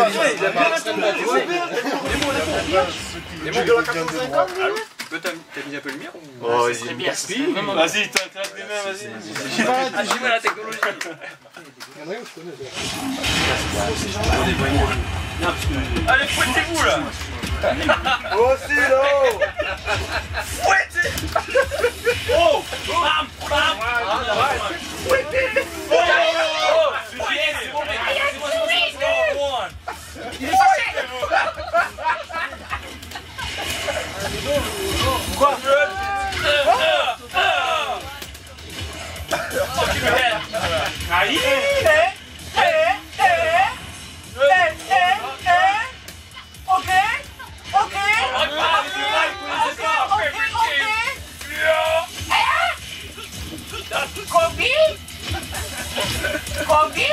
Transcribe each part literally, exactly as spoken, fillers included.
il a bien les mots de la quatre-vingt-cinquante. T'as mis un peu de lumière ou... Oh, il est bien. Vas-y, t'as des mains, vas-y. J'ai pas la technologie. Il y en a un où je connais. Allez, fouettez-vous là. Aussi là. Fouettez. Oh. Bam, bam. Fouettez. Oh. C'est bon, c'est bon, c'est bon. Il est fâché. Quoi? Allez, ok, ok, Kobe, Kobe.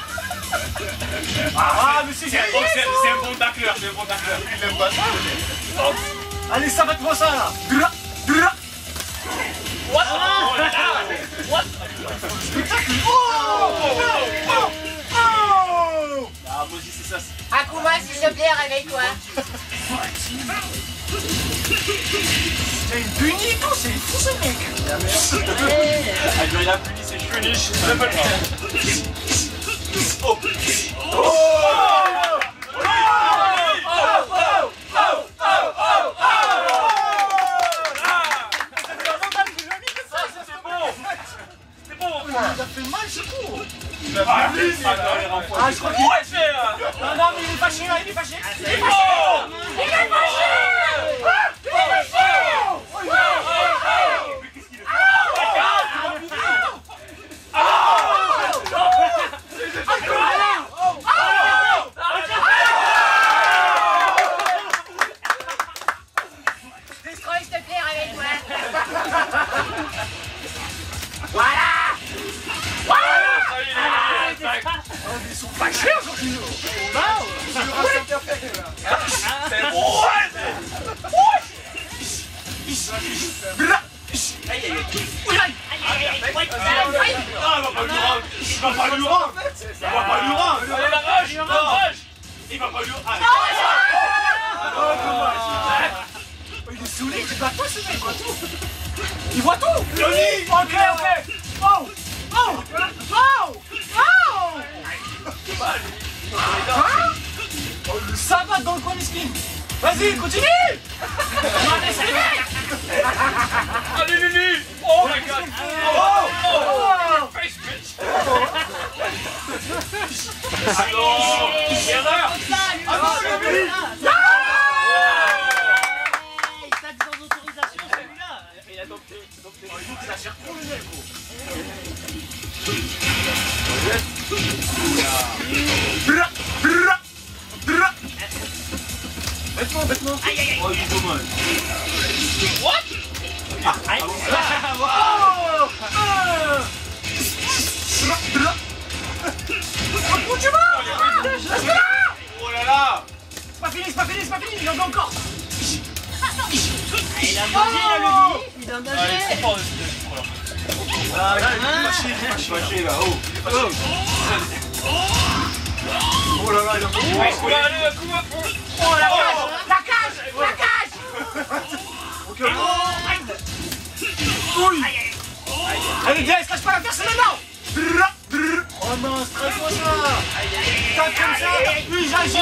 Ah, mais c'est un bon tacleur, c'est un bon tacleur. Il aime pas ça. Allez, ça va être moi ça là. Dra, dra. What? Oh là là. What? Oh, oh, oh, oh. Ah, moi aussi c'est ça. Akuma, s'il te plaît, réveille-toi. C'est une punie, tout, c'est fou ce mec. Ah, il a puni ses cheveux niches. Oh. Oh. Il a fait mal ce coup. Il a fait mal. Ah, je crois qu'il est fâché là. Non, non, mais il est fâché là, il est fâché. Il est fâché. Il est fâché. Il est fâché. Mais qu'est-ce qu'il a Destroy, s'il te plaît, réveille-toi. Voilà. Ils sont fâchés aujourd'hui. C'est bon. Il va pas lui rendre. Il va pas lui rendre. Allez, la rage. La rage. Il va pas lui rendre. Il est saoulé. Il voit pas ce mec. Il voit tout. Il voit tout. Ok, ok. Oh. Oh. Oh. Oh. Oh, le savate dans le coin miskin. Vas-y, continue. Allez, Lulu. Oh my god. Oh. Oh. Face bitch. Alors, erreur. Ah non, Lulu. Taxe sans autorisation celui-là. Il a adopté. Ça sert trop le nez, gros. Vêtements, vêtements. Oh, il est dommage. What? Ah, aïe. Oh. Où tu vas? Oh là là. C'est pas fini, c'est pas fini, c'est pas fini. Il y en a encore. Il a engagé, il a le lit. Il a engagé. Ah, il est fort, ah, il est fâché, il est fâché là. Oh, il est fâché. Oh là là, il a beaucoup. Oh, allez, un coup, un coup. Oh la cage, La cage, la cage. Ok, oui. Allez, viens, se lâche pas la terre, c'est maintenant. Oh non, stresse-moi ça. Tape comme ça, puis j'agis.